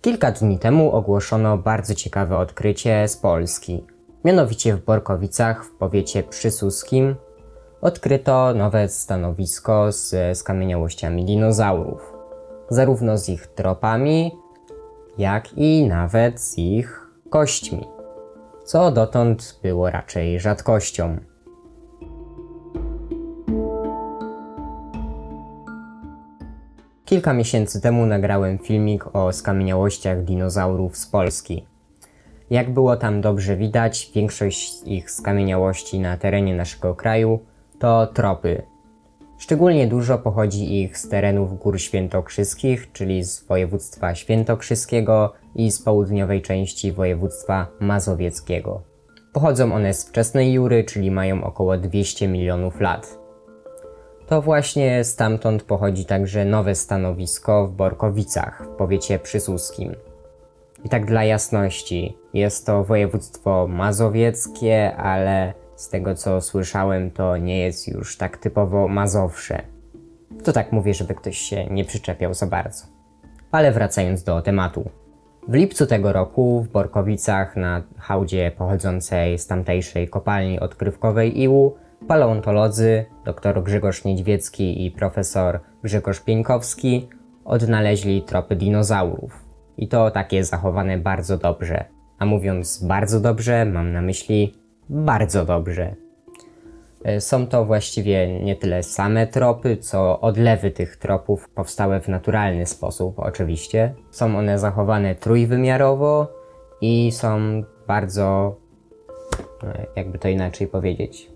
Kilka dni temu ogłoszono bardzo ciekawe odkrycie z Polski. Mianowicie w Borkowicach w powiecie przysłuskim odkryto nowe stanowisko z skamieniałościami dinozaurów. Zarówno z ich tropami, jak i nawet z ich kośćmi, co dotąd było raczej rzadkością. Kilka miesięcy temu nagrałem filmik o skamieniałościach dinozaurów z Polski. Jak było tam dobrze widać, większość z ich skamieniałości na terenie naszego kraju to tropy. Szczególnie dużo pochodzi ich z terenów Gór Świętokrzyskich, czyli z województwa świętokrzyskiego i z południowej części województwa mazowieckiego. Pochodzą one z wczesnej Jury, czyli mają około 200 milionów lat. To właśnie stamtąd pochodzi także nowe stanowisko w Borkowicach w powiecie przysłuskim. I tak dla jasności, jest to województwo mazowieckie, ale z tego co słyszałem, to nie jest już tak typowo Mazowsze. To tak mówię, żeby ktoś się nie przyczepiał za bardzo. Ale wracając do tematu. W lipcu tego roku w Borkowicach na hałdzie pochodzącej z tamtejszej kopalni odkrywkowej Iłu paleontolodzy dr Grzegorz Niedźwiecki i profesor Grzegorz Pieńkowski odnaleźli tropy dinozaurów. I to takie zachowane bardzo dobrze. A mówiąc bardzo dobrze, mam na myśli bardzo dobrze. Są to właściwie nie tyle same tropy, co odlewy tych tropów powstałe w naturalny sposób oczywiście. Są one zachowane trójwymiarowo i są bardzo, jakby to inaczej powiedzieć,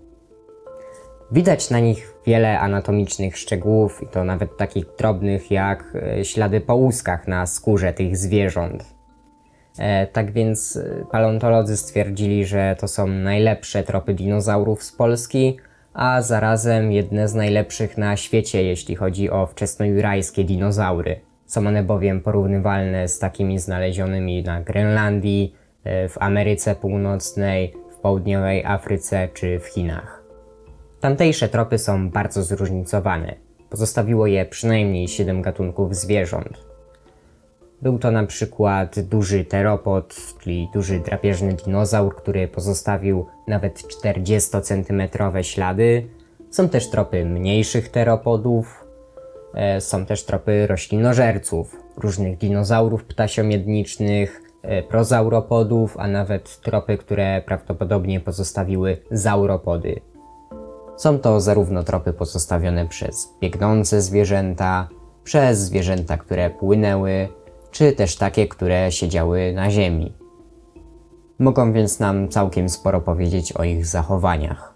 widać na nich wiele anatomicznych szczegółów i to nawet takich drobnych jak ślady po łuskach na skórze tych zwierząt. Tak więc paleontolodzy stwierdzili, że to są najlepsze tropy dinozaurów z Polski, a zarazem jedne z najlepszych na świecie, jeśli chodzi o wczesnojurajskie dinozaury. Są one bowiem porównywalne z takimi znalezionymi na Grenlandii, w Ameryce Północnej, w południowej Afryce czy w Chinach. Tamtejsze tropy są bardzo zróżnicowane. Pozostawiło je przynajmniej 7 gatunków zwierząt. Był to na przykład duży teropod, czyli duży drapieżny dinozaur, który pozostawił nawet 40-centymetrowe ślady. Są też tropy mniejszych teropodów, są też tropy roślinożerców, różnych dinozaurów ptasiomiedniczych, prozauropodów, a nawet tropy, które prawdopodobnie pozostawiły zauropody. Są to zarówno tropy pozostawione przez biegnące zwierzęta, przez zwierzęta, które płynęły, czy też takie, które siedziały na ziemi. Mogą więc nam całkiem sporo powiedzieć o ich zachowaniach.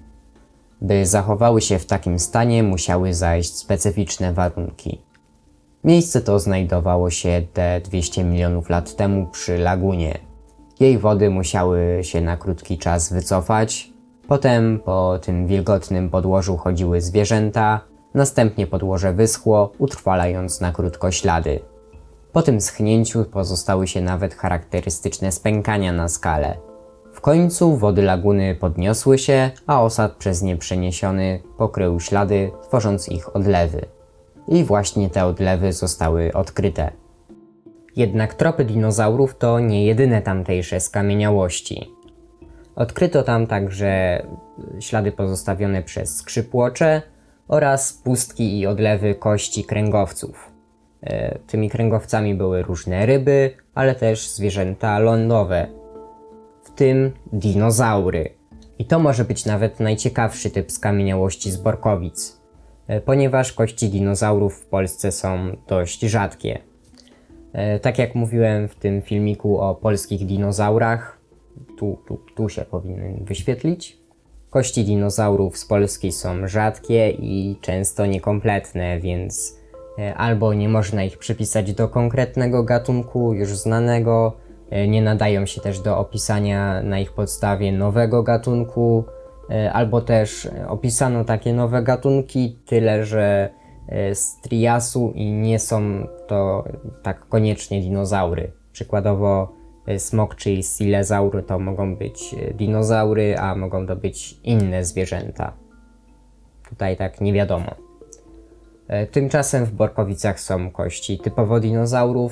By zachowały się w takim stanie, musiały zajść specyficzne warunki. Miejsce to znajdowało się te 200 milionów lat temu przy lagunie. Jej wody musiały się na krótki czas wycofać, potem po tym wilgotnym podłożu chodziły zwierzęta, następnie podłoże wyschło, utrwalając na krótko ślady. Po tym schnięciu pozostały się nawet charakterystyczne spękania na skale. W końcu wody laguny podniosły się, a osad przez nie przeniesiony pokrył ślady, tworząc ich odlewy. I właśnie te odlewy zostały odkryte. Jednak tropy dinozaurów to nie jedyne tamtejsze skamieniałości. Odkryto tam także ślady pozostawione przez skrzypłocze oraz pustki i odlewy kości kręgowców. Tymi kręgowcami były różne ryby, ale też zwierzęta lądowe, w tym dinozaury. I to może być nawet najciekawszy typ skamieniałości z Borkowic, ponieważ kości dinozaurów w Polsce są dość rzadkie. Tak jak mówiłem w tym filmiku o polskich dinozaurach, tu się powinny wyświetlić. Kości dinozaurów z Polski są rzadkie i często niekompletne, więc albo nie można ich przypisać do konkretnego gatunku już znanego, nie nadają się też do opisania na ich podstawie nowego gatunku, albo też opisano takie nowe gatunki, tyle że z triasu i nie są to tak koniecznie dinozaury. Przykładowo smok czy silezaur to mogą być dinozaury, a mogą to być inne zwierzęta. Tutaj tak nie wiadomo. Tymczasem w Borkowicach są kości typowo dinozaurów,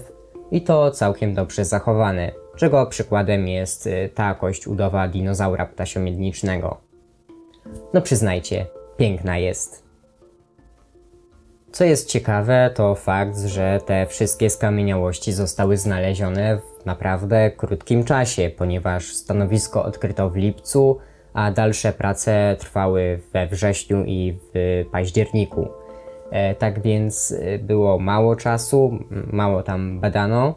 i to całkiem dobrze zachowane, czego przykładem jest ta kość udowa dinozaura ptasiomiednicznego. No przyznajcie, piękna jest. Co jest ciekawe, to fakt, że te wszystkie skamieniałości zostały znalezione w naprawdę krótkim czasie, ponieważ stanowisko odkryto w lipcu, a dalsze prace trwały we wrześniu i w październiku. Tak więc było mało czasu, mało tam badano,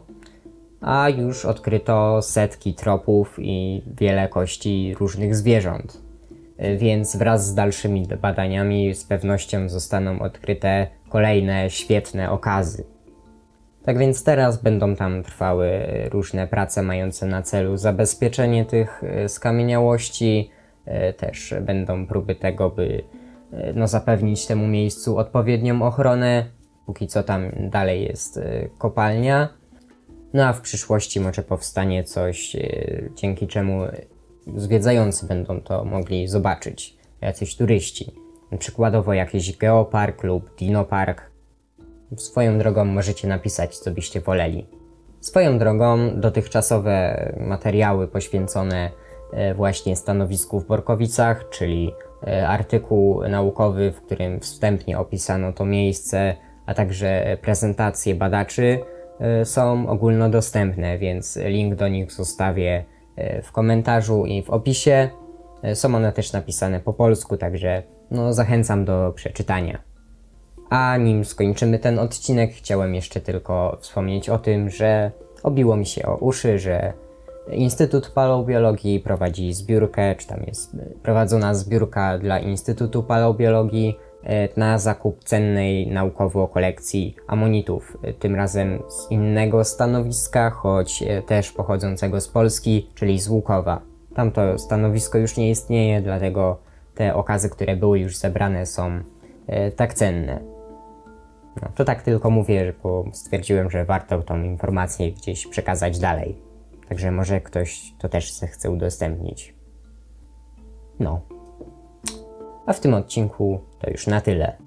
a już odkryto setki tropów i wiele kości różnych zwierząt. Więc wraz z dalszymi badaniami z pewnością zostaną odkryte kolejne świetne okazy. Tak więc teraz będą tam trwały różne prace mające na celu zabezpieczenie tych skamieniałości. Też będą próby tego, by zapewnić temu miejscu odpowiednią ochronę. Póki co tam dalej jest kopalnia. No a w przyszłości może powstanie coś, dzięki czemu zwiedzający będą to mogli zobaczyć, jacyś turyści. Przykładowo jakiś geopark lub dinopark. Swoją drogą możecie napisać, co byście woleli. Swoją drogą dotychczasowe materiały poświęcone właśnie stanowisku w Borkowicach, czyli artykuł naukowy, w którym wstępnie opisano to miejsce, a także prezentacje badaczy są ogólnodostępne, więc link do nich zostawię w komentarzu i w opisie. Są one też napisane po polsku, także zachęcam do przeczytania. A nim skończymy ten odcinek, chciałem jeszcze tylko wspomnieć o tym, że obiło mi się o uszy, że Instytut Paleobiologii prowadzi zbiórkę, czy tam jest prowadzona zbiórka dla Instytutu Paleobiologii na zakup cennej naukowo kolekcji amonitów, tym razem z innego stanowiska, choć też pochodzącego z Polski, czyli z Łukowa. Tamto stanowisko już nie istnieje, dlatego te okazy, które były już zebrane, są tak cenne. To tak tylko mówię, bo stwierdziłem, że warto tą informację gdzieś przekazać dalej. Także może ktoś to też chce udostępnić. A w tym odcinku to już na tyle.